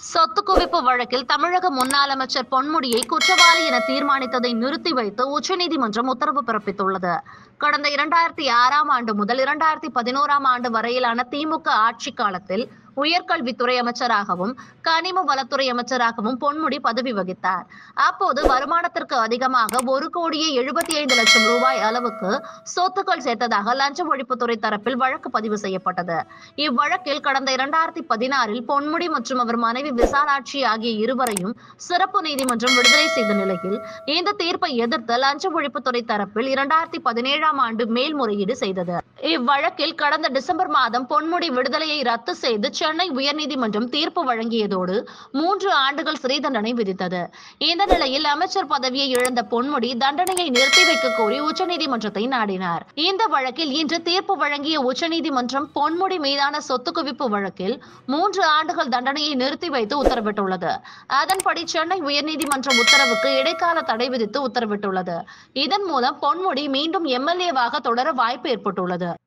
சொத்து குவிப்பு வழக்கில் தமிழக முன்னாள் அமைச்சர் பொன்முடியை குற்றவாளி என தீர்மானித்ததை நிறுத்தி வைத்து உச்சநீதிமன்றம் உத்தரவு பிறப்பித்துள்ளது. கடந்த 2006ஆம் ஆண்டு முதல் 2011ஆம் ஆண்டு வரையிலான திமுக ஆட்சி காலத்தில் உயர்கல்வித்துறை அமைச்சராகவும் கனிம வளத்துறை அமைச்சராகவும் பொன்முடி பதவி வகித்தார். அப்போது வருமானத்திற்கு அதிகமாக 1,75,00,000 ரூபாய் அளவுக்கு சொத்துக்கள் சேர்த்ததாக லஞ்ச ஒழிப்புத்துறை தரப்பில் வழக்கு பதிவு செய்யப்பட்டது. இவ்வழக்கில் கடந்த 2016இல் பொன்முடி மற்றும் அவர் மனைவி விசாலாட்சி ஆகிய இருவரையும் சிறப்பு நீதிமன்றம் விடுதலை செய்த நிலையில் இந்த தீர்ப்பை எதிர்த்து லஞ்ச ஒழிப்புத்துறை தரப்பில் 2017ஆம் ஆண்டு மேல்முறையீடு செய்தது. இவ்வழக்கில் கடந்த டிசம்பர் மாதம் பொன்முடி விடுதலையை ரத்து செய்து சென்னை உயர்நீதிமன்றம் தீர்ப்பு வழங்கியதோடு 3 ஆண்டுகள் சிறை தண்டனை விதித்தது. இந்த நிலையில் அமைச்சர் பதவியை இழந்த பொன்முடி தண்டனையை நிறுத்தி வைக்க கோரி உச்சநீதிமன்றத்தை நாடினார். இந்த வழக்கில் இன்று தீர்ப்பு வழங்கிய உச்சநீதிமன்றம் பொன்முடி மீதான சொத்து குவிப்பு வழக்கில் 3 ஆண்டுகள் தண்டனையை நிறுத்தி வைத்து உத்தரவிட்டுள்ளது. அதன்படி சென்னை உயர்நீதிமன்றம் உத்தரவுக்கு இடைக்கால தடை விதித்து உத்தரவிட்டுள்ளது. இதன் மூலம் பொன்முடி மீண்டும் எம்எல்ஏவாக தொடர வாய்ப்பு ஏற்பட்டுள்ளது.